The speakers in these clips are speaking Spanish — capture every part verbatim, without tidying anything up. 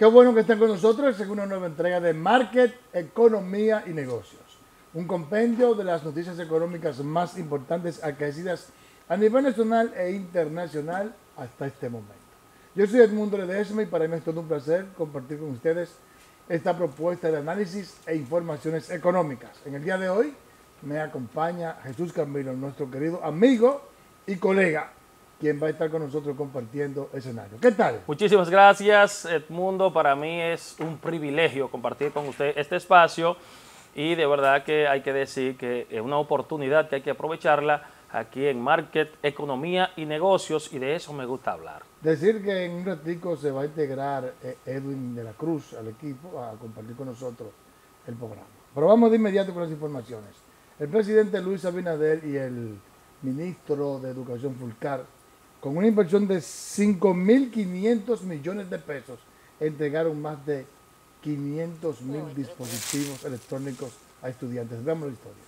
Qué bueno que estén con nosotros en una nueva entrega de Market, Economía y Negocios. Un compendio de las noticias económicas más importantes acaecidas a nivel nacional e internacional hasta este momento. Yo soy Edmundo Ledesma y para mí es todo un placer compartir con ustedes esta propuesta de análisis e informaciones económicas. En el día de hoy me acompaña Jesús Camilo, nuestro querido amigo y colega, quien va a estar con nosotros compartiendo escenario. ¿Qué tal? Muchísimas gracias, Edmundo. Para mí es un privilegio compartir con usted este espacio y de verdad que hay que decir que es una oportunidad que hay que aprovecharla aquí en Market, Economía y Negocios, y de eso me gusta hablar. Decir que en un ratico se va a integrar Edwin de la Cruz al equipo a compartir con nosotros el programa. Pero vamos de inmediato con las informaciones. El presidente Luis Abinader y el ministro de Educación Fulcar, con una inversión de cinco mil quinientos millones de pesos, entregaron más de quinientos mil dispositivos electrónicos a estudiantes. Veamos la historia.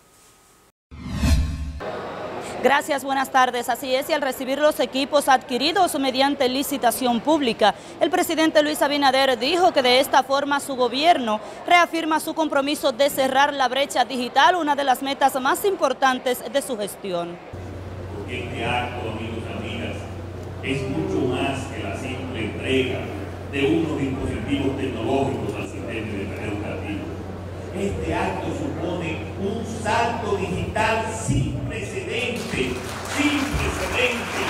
Gracias, buenas tardes. Así es, y al recibir los equipos adquiridos mediante licitación pública, el presidente Luis Abinader dijo que de esta forma su gobierno reafirma su compromiso de cerrar la brecha digital, una de las metas más importantes de su gestión. Porque este acto, amigos y amigas, es mucho más que la simple entrega de unos dispositivos tecnológicos al sistema educativo. Este acto supone un salto digital sin precedentes, sin precedentes,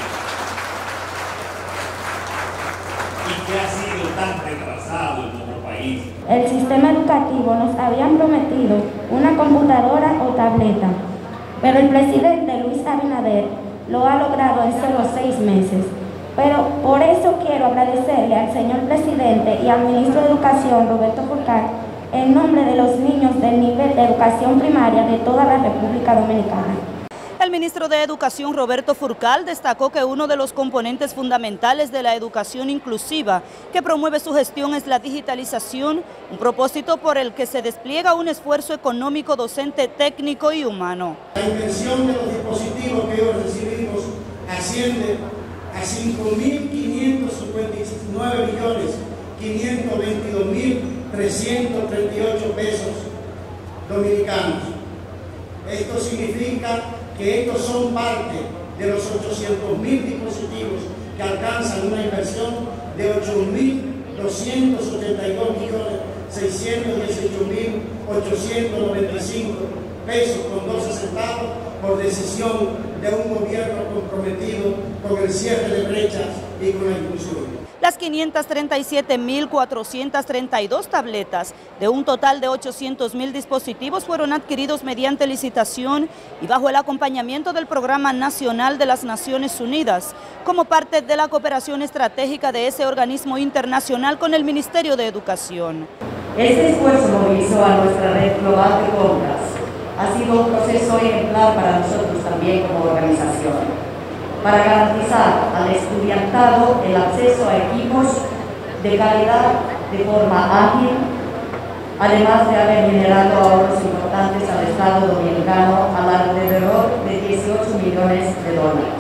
y que ha sido tan retrasado en nuestro país. El sistema educativo nos habían prometido una computadora o tableta, pero el presidente Luis Abinader lo ha logrado en solo seis meses. Pero por eso quiero agradecerle al señor presidente y al ministro de Educación, Roberto Fulcar, en nombre de los niños del nivel de educación primaria de toda la República Dominicana. El ministro de Educación, Roberto Fulcar, destacó que uno de los componentes fundamentales de la educación inclusiva que promueve su gestión es la digitalización, un propósito por el que se despliega un esfuerzo económico, docente, técnico y humano. La inversión de los dispositivos que hoy recibimos asciende a cinco mil quinientos cincuenta y nueve millones quinientos veintidós mil trescientos treinta y ocho pesos dominicanos. Esto significa que estos son parte de los ochocientos mil dispositivos que alcanzan una inversión de ocho mil doscientos ochenta y dos millones seiscientos dieciocho mil ochocientos noventa y cinco pesos con doce centavos por decisión de un gobierno comprometido con el cierre de brechas y con la inclusión. Las quinientas treinta y siete mil cuatrocientas treinta y dos tabletas de un total de ochocientos mil dispositivos fueron adquiridos mediante licitación y bajo el acompañamiento del Programa Nacional de las Naciones Unidas, como parte de la cooperación estratégica de ese organismo internacional con el Ministerio de Educación. Este esfuerzo movilizó a nuestra red global de compras. Ha sido un proceso ejemplar para nosotros también como organización, para garantizar al estudiantado el acceso a equipos de calidad de forma ágil, además de haber generado ahorros importantes al Estado dominicano al alrededor de dieciocho millones de dólares.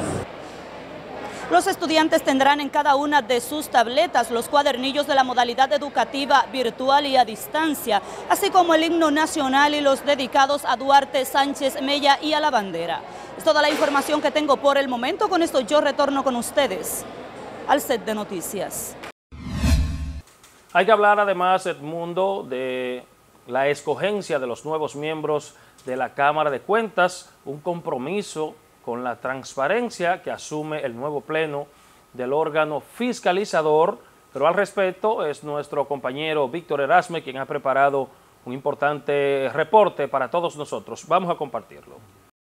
Los estudiantes tendrán en cada una de sus tabletas los cuadernillos de la modalidad educativa virtual y a distancia, así como el himno nacional y los dedicados a Duarte, Sánchez, Mella y a la bandera. Es toda la información que tengo por el momento. Con esto yo retorno con ustedes al set de noticias. Hay que hablar además, Edmundo, de la escogencia de los nuevos miembros de la Cámara de Cuentas, un compromiso con la transparencia que asume el nuevo pleno del órgano fiscalizador, pero al respecto es nuestro compañero Víctor Erasme quien ha preparado un importante reporte para todos nosotros. Vamos a compartirlo.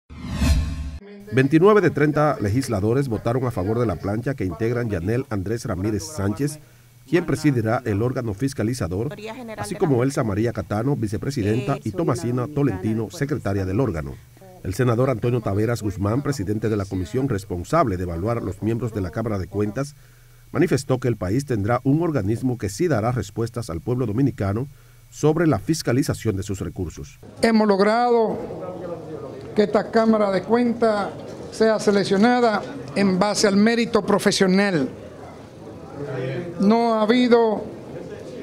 veintinueve de treinta legisladores votaron a favor de la plancha que integran Yanel Andrés Ramírez Sánchez, quien presidirá el órgano fiscalizador, así como Elsa María Catano, vicepresidenta, y Tomasina Tolentino, secretaria del órgano. El senador Antonio Taveras Guzmán, presidente de la comisión responsable de evaluar a los miembros de la Cámara de Cuentas, manifestó que el país tendrá un organismo que sí dará respuestas al pueblo dominicano sobre la fiscalización de sus recursos. Hemos logrado que esta Cámara de Cuentas sea seleccionada en base al mérito profesional. No ha habido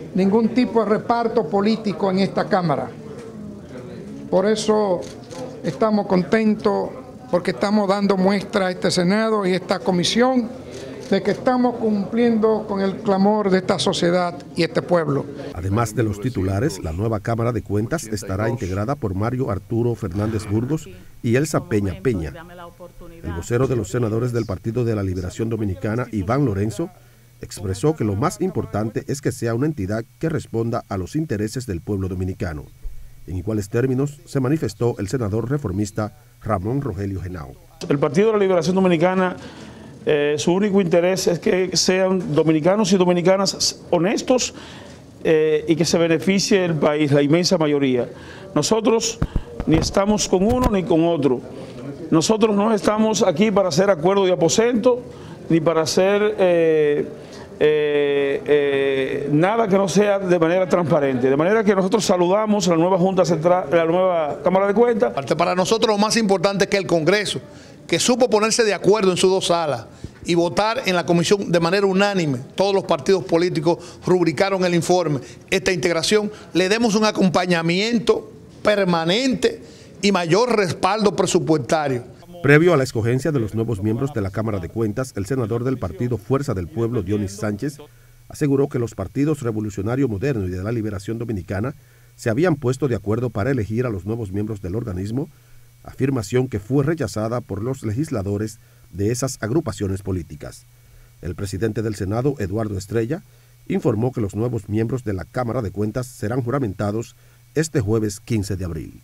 ningún tipo de reparto político en esta Cámara. Por eso estamos contentos, porque estamos dando muestra a este Senado y a esta comisión de que estamos cumpliendo con el clamor de esta sociedad y este pueblo. Además de los titulares, la nueva Cámara de Cuentas estará integrada por Mario Arturo Fernández Burgos y Elsa Peña Peña. El vocero de los senadores del Partido de la Liberación Dominicana, Iván Lorenzo, expresó que lo más importante es que sea una entidad que responda a los intereses del pueblo dominicano. En iguales términos se manifestó el senador reformista Ramón Rogelio Genao. El Partido de la Liberación Dominicana, eh, su único interés es que sean dominicanos y dominicanas honestos eh, y que se beneficie el país, la inmensa mayoría. Nosotros ni estamos con uno ni con otro. Nosotros no estamos aquí para hacer acuerdo de aposento ni para hacer eh, eh, eh, nada que no sea de manera transparente. De manera que nosotros saludamos a la nueva Junta Central, la nueva Cámara de Cuentas. Para nosotros lo más importante es que el Congreso, que supo ponerse de acuerdo en sus dos salas y votar en la comisión de manera unánime, todos los partidos políticos rubricaron el informe, esta integración, le demos un acompañamiento permanente y mayor respaldo presupuestario. Previo a la escogencia de los nuevos miembros de la Cámara de Cuentas, el senador del partido Fuerza del Pueblo, Dionis Sánchez, aseguró que los partidos Revolucionario Moderno y de la Liberación Dominicana se habían puesto de acuerdo para elegir a los nuevos miembros del organismo, afirmación que fue rechazada por los legisladores de esas agrupaciones políticas. El presidente del Senado, Eduardo Estrella, informó que los nuevos miembros de la Cámara de Cuentas serán juramentados este jueves quince de abril.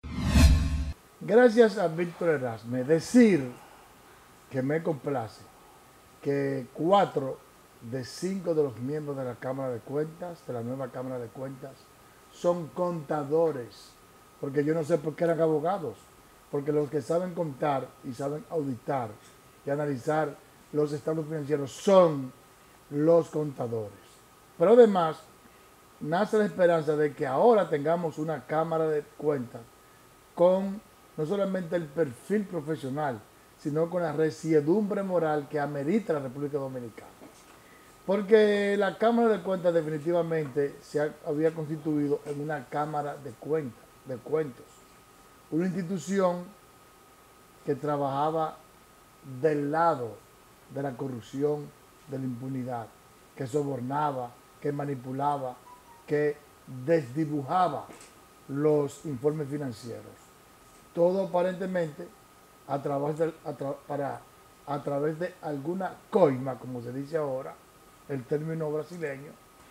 Gracias a Víctor Erasme, decir que me complace que cuatro de cinco de los miembros de la Cámara de Cuentas, de la nueva Cámara de Cuentas, son contadores, porque yo no sé por qué eran abogados, porque los que saben contar y saben auditar y analizar los estados financieros son los contadores. Pero además, nace la esperanza de que ahora tengamos una Cámara de Cuentas con no solamente el perfil profesional, sino con la resiedumbre moral que amerita la República Dominicana. Porque la Cámara de Cuentas definitivamente se ha, había constituido en una Cámara de Cuentas, de cuentos, una institución que trabajaba del lado de la corrupción, de la impunidad, que sobornaba, que manipulaba, que desdibujaba los informes financieros. Todo aparentemente a través de, a tra, para, a través de alguna coima, como se dice ahora, el término brasileño,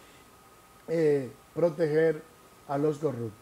eh, proteger a los corruptos.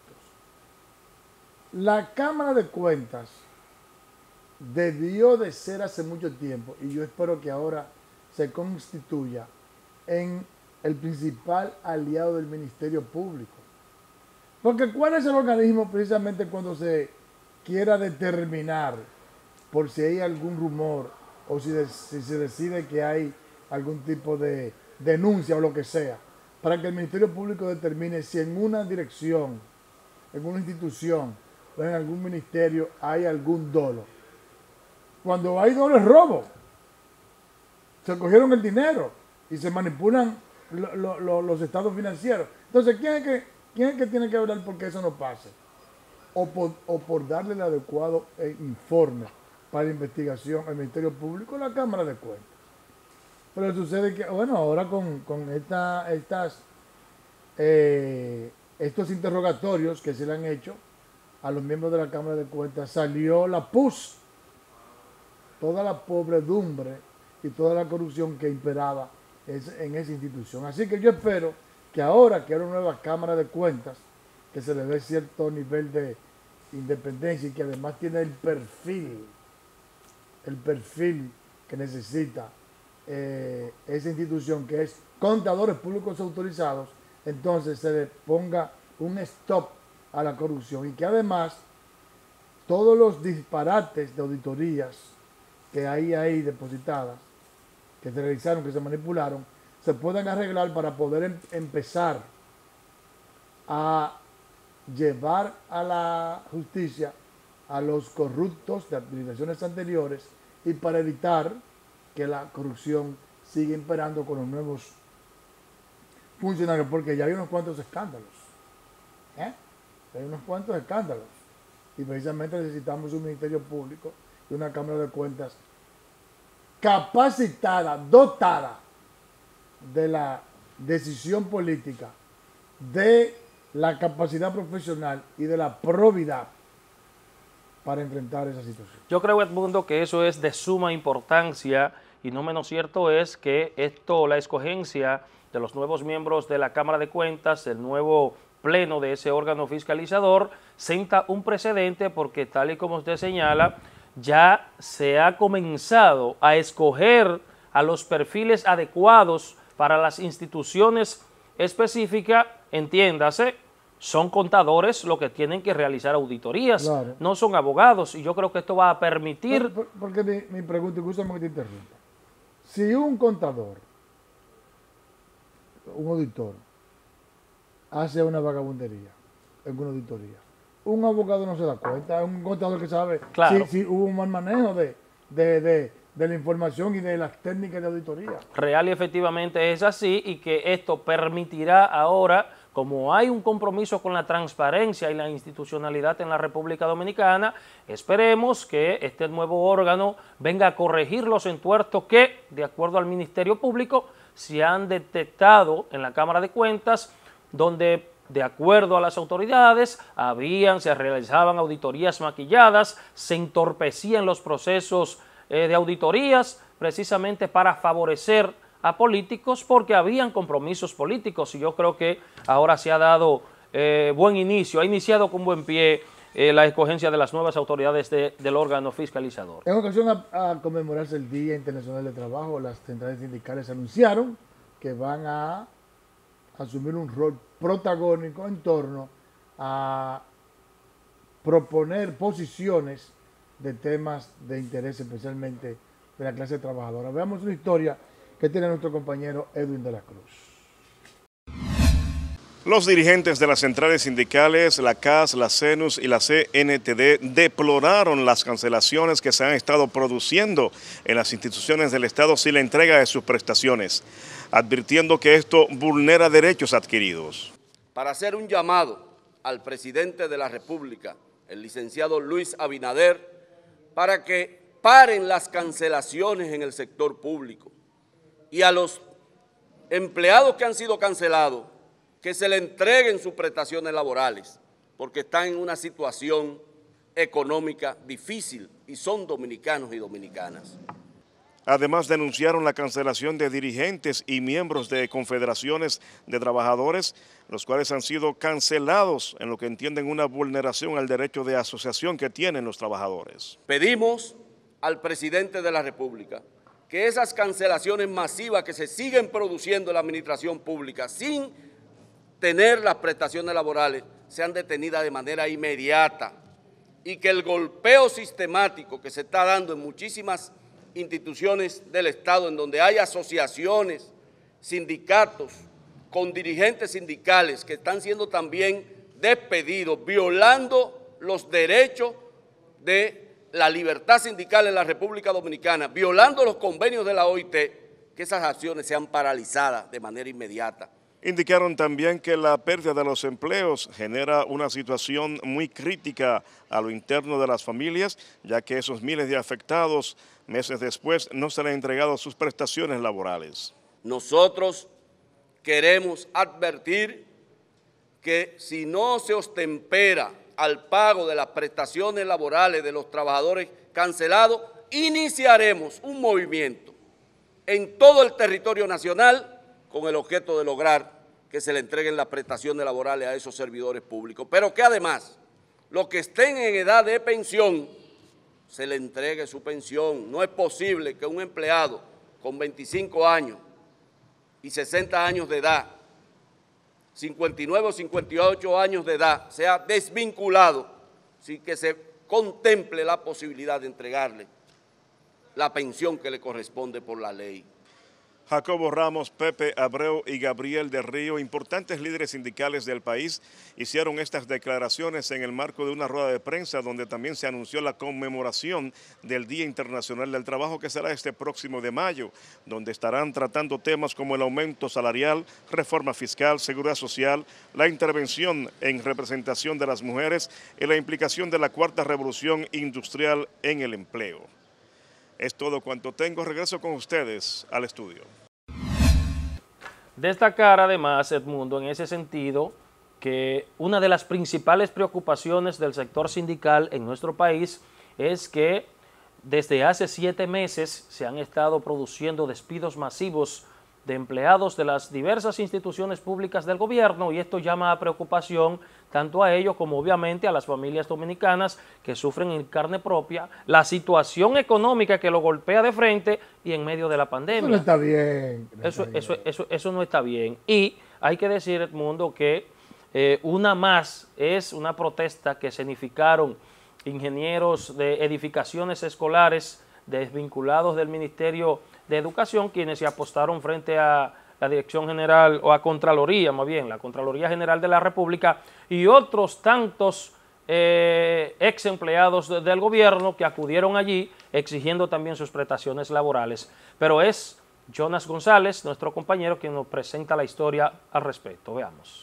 La Cámara de Cuentas debió de ser hace mucho tiempo, y yo espero que ahora se constituya en el principal aliado del Ministerio Público. Porque ¿cuál es el organismo precisamente cuando se quiera determinar por si hay algún rumor o si, de, si se decide que hay algún tipo de denuncia o lo que sea, para que el Ministerio Público determine si en una dirección, en una institución o en algún ministerio hay algún dolo? Cuando hay dolo es robo. Se cogieron el dinero y se manipulan lo, lo, lo, los estados financieros. Entonces, ¿quién es que, quién es que tiene que hablar porque eso no pase? O por, o por darle el adecuado informe para la investigación al Ministerio Público, la Cámara de Cuentas. Pero sucede que, bueno, ahora con, con esta, estas, eh, estos interrogatorios que se le han hecho a los miembros de la Cámara de Cuentas, salió la P U S, toda la pobredumbre y toda la corrupción que imperaba en esa institución. Así que yo espero que ahora que hay una nueva Cámara de Cuentas, que se le dé cierto nivel de independencia y que además tiene el perfil, el perfil que necesita eh, esa institución, que es contadores públicos autorizados, entonces se le ponga un stop a la corrupción y que además todos los disparates de auditorías que hay ahí depositadas, que se realizaron, que se manipularon, se puedan arreglar para poder em empezar a llevar a la justicia a los corruptos de administraciones anteriores y para evitar que la corrupción siga imperando con los nuevos funcionarios, porque ya hay unos cuantos escándalos. ¿eh? Hay unos cuantos escándalos. Y precisamente necesitamos un Ministerio Público y una Cámara de Cuentas capacitada, dotada de la decisión política, de la capacidad profesional y de la probidad para enfrentar esa situación. Yo creo, Edmundo, que eso es de suma importancia y no menos cierto es que esto, la escogencia de los nuevos miembros de la Cámara de Cuentas, el nuevo pleno de ese órgano fiscalizador, sienta un precedente porque tal y como usted señala, ya se ha comenzado a escoger a los perfiles adecuados para las instituciones específicas, entiéndase, son contadores los que tienen que realizar auditorías, claro. No son abogados, y yo creo que esto va a permitir... Por, por, porque mi, mi pregunta, escúchame que te interrumpa, si un contador, un auditor, hace una vagabundería en una auditoría, un abogado no se da cuenta, es un contador que sabe claro. si, si hubo un mal manejo de, de, de, de la información y de las técnicas de auditoría. Real y efectivamente es así, y que esto permitirá ahora, como hay un compromiso con la transparencia y la institucionalidad en la República Dominicana, esperemos que este nuevo órgano venga a corregir los entuertos que, de acuerdo al Ministerio Público, se han detectado en la Cámara de Cuentas, donde de acuerdo a las autoridades, habían, se realizaban auditorías maquilladas, se entorpecían los procesos eh, de auditorías precisamente para favorecer a políticos porque habían compromisos políticos, y yo creo que ahora se ha dado eh, buen inicio, ha iniciado con buen pie eh, la escogencia de las nuevas autoridades de, del órgano fiscalizador. En ocasión a, a conmemorarse el Día Internacional del Trabajo, las centrales sindicales anunciaron que van a asumir un rol protagónico en torno a proponer posiciones de temas de interés, especialmente de la clase trabajadora. Veamos una historia que tiene nuestro compañero Edwin de la Cruz. Los dirigentes de las centrales sindicales, la C A S, la CENUS y la C N T D deploraron las cancelaciones que se han estado produciendo en las instituciones del Estado sin la entrega de sus prestaciones, advirtiendo que esto vulnera derechos adquiridos. Para hacer un llamado al presidente de la República, el licenciado Luis Abinader, para que paren las cancelaciones en el sector público y a los empleados que han sido cancelados, que se le entreguen sus prestaciones laborales, porque están en una situación económica difícil y son dominicanos y dominicanas. Además, denunciaron la cancelación de dirigentes y miembros de confederaciones de trabajadores, los cuales han sido cancelados en lo que entienden una vulneración al derecho de asociación que tienen los trabajadores. Pedimos al presidente de la República que esas cancelaciones masivas que se siguen produciendo en la administración pública sin tener las prestaciones laborales sean detenidas de manera inmediata y que el golpeo sistemático que se está dando en muchísimas instituciones del Estado, en donde hay asociaciones, sindicatos, con dirigentes sindicales que están siendo también despedidos, violando los derechos de la libertad sindical en la República Dominicana, violando los convenios de la O I T, que esas acciones sean paralizadas de manera inmediata. Indicaron también que la pérdida de los empleos genera una situación muy crítica a lo interno de las familias, ya que esos miles de afectados, meses después, no se les han entregado sus prestaciones laborales. Nosotros queremos advertir que si no se ostempera al pago de las prestaciones laborales de los trabajadores cancelados, iniciaremos un movimiento en todo el territorio nacional con el objeto de lograr que se le entreguen las prestaciones laborales a esos servidores públicos, pero que además los que estén en edad de pensión se le entregue su pensión. No es posible que un empleado con veinticinco años y sesenta años de edad, cincuenta y nueve o cincuenta y ocho años de edad, sea desvinculado sin que se contemple la posibilidad de entregarle la pensión que le corresponde por la ley. Jacobo Ramos, Pepe Abreu y Gabriel del Río, importantes líderes sindicales del país, hicieron estas declaraciones en el marco de una rueda de prensa donde también se anunció la conmemoración del Día Internacional del Trabajo, que será este próximo de mayo, donde estarán tratando temas como el aumento salarial, reforma fiscal, seguridad social, la intervención en representación de las mujeres y la implicación de la cuarta revolución industrial en el empleo. Es todo cuanto tengo. Regreso con ustedes al estudio. Destacar además, Edmundo, en ese sentido, que una de las principales preocupaciones del sector sindical en nuestro país es que desde hace siete meses se han estado produciendo despidos masivos de empleados de las diversas instituciones públicas del gobierno, y esto llama a preocupación tanto a ellos como obviamente a las familias dominicanas que sufren en carne propia la situación económica que lo golpea de frente y en medio de la pandemia. Eso no está bien. No eso, está eso, bien. Eso, eso no está bien. Y hay que decir, Edmundo, que eh, una más es una protesta que significaron ingenieros de edificaciones escolares desvinculados del Ministerio de Educación, quienes se apostaron frente a la Dirección General, o a Contraloría, más bien, la Contraloría General de la República, y otros tantos eh, ex empleados de, del gobierno que acudieron allí exigiendo también sus prestaciones laborales. Pero es Jonas González, nuestro compañero, quien nos presenta la historia al respecto. Veamos.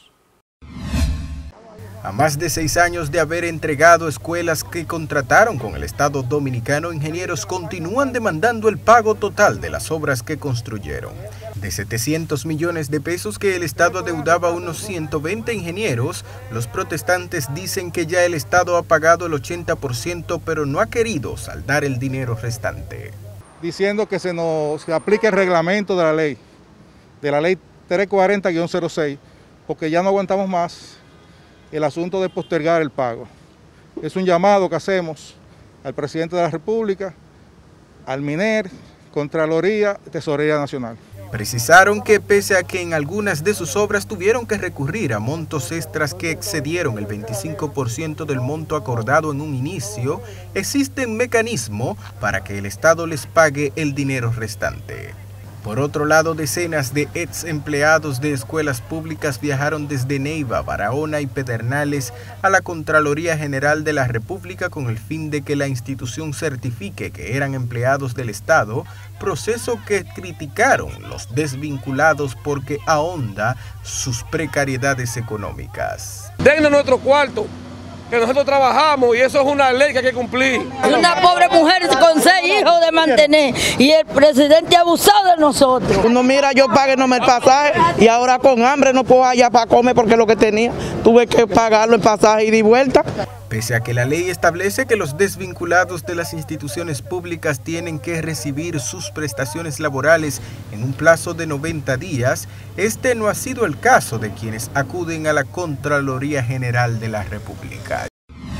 A más de seis años de haber entregado escuelas que contrataron con el Estado Dominicano, ingenieros continúan demandando el pago total de las obras que construyeron. De setecientos millones de pesos que el Estado adeudaba a unos ciento veinte ingenieros, los protestantes dicen que ya el Estado ha pagado el ochenta por ciento, pero no ha querido saldar el dinero restante. Diciendo que se nos se aplique el reglamento de la ley, de la ley trescientos cuarenta guión cero seis, porque ya no aguantamos más el asunto de postergar el pago. Es un llamado que hacemos al presidente de la República, al MINER, Contraloría, Tesorería Nacional. Precisaron que pese a que en algunas de sus obras tuvieron que recurrir a montos extras que excedieron el veinticinco por ciento del monto acordado en un inicio, existe un mecanismo para que el Estado les pague el dinero restante. Por otro lado, decenas de ex empleados de escuelas públicas viajaron desde Neiva, Barahona y Pedernales a la Contraloría General de la República con el fin de que la institución certifique que eran empleados del Estado, proceso que criticaron los desvinculados porque ahonda sus precariedades económicas. Dennos nuestro cuarto, que nosotros trabajamos y eso es una ley que hay que cumplir. Una pobre mujer con seis hijos de mantener y el presidente abusó de nosotros. Uno mira, yo pagué no me el pasaje y ahora con hambre no puedo allá para comer porque lo que tenía, tuve que pagarlo en pasaje y de vuelta. Pese a que la ley establece que los desvinculados de las instituciones públicas tienen que recibir sus prestaciones laborales en un plazo de noventa días, este no ha sido el caso de quienes acuden a la Contraloría General de la República.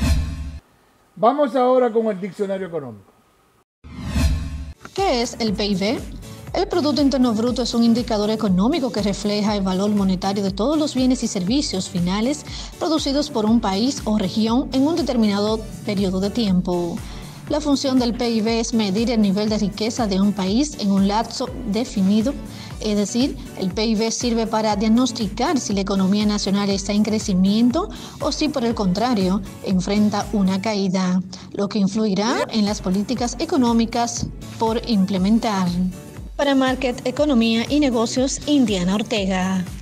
Vamos ahora con el diccionario económico. ¿Qué es el P I B? El Producto Interno Bruto es un indicador económico que refleja el valor monetario de todos los bienes y servicios finales producidos por un país o región en un determinado periodo de tiempo. La función del P I B es medir el nivel de riqueza de un país en un lapso definido, es decir, el P I B sirve para diagnosticar si la economía nacional está en crecimiento o si por el contrario enfrenta una caída, lo que influirá en las políticas económicas por implementar. Para Market, Economía y Negocios, Indiana Ortega.